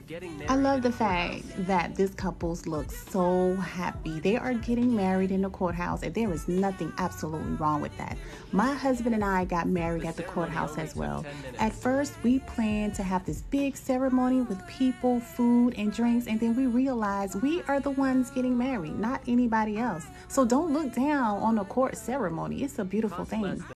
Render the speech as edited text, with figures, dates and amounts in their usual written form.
I love the fact that this couples look so happy. They are getting married in the courthouse, and there is nothing absolutely wrong with that. My husband and I got married at the courthouse as well. At first, we planned to have this big ceremony with people, food, and drinks, and then we realized we are the ones getting married, not anybody else. So don't look down on the court ceremony. It's a beautiful thing.